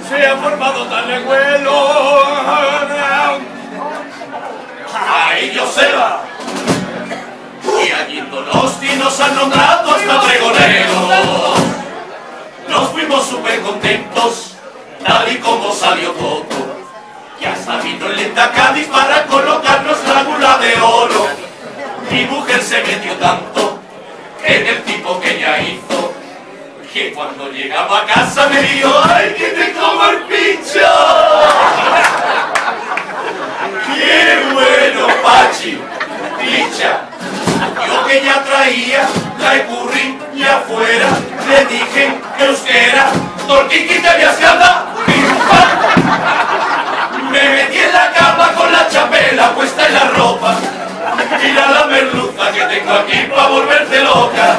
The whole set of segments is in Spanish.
se ha formado tal revuelo. ¡Ay, Joseba! Y allí en Donosti nos han nombrado hasta pregonero. Nos fuimos súper contentos, tal y como salió todo. Y hasta vino el Lenta Cádiz para colocarnos la gula de oro. Mi mujer se metió tanto en el tipo que ella hizo, que cuando llegaba a casa me dijo: ¡ay, que te como el pincho! ¡Qué bueno, Pachi! Dicha, yo que ya traía la epurri y afuera le dije que euskera, tortiqui te habías quedado. Me metí en la cama con la chapela puesta en la ropa. Mira la merluza que tengo aquí para volverte loca.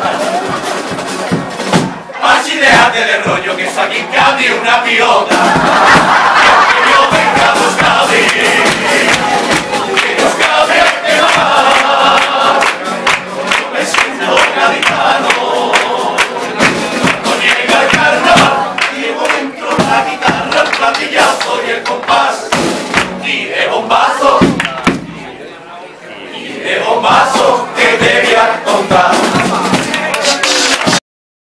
Pachi, déjate de rollo, que está aquí en Cádiz una piota.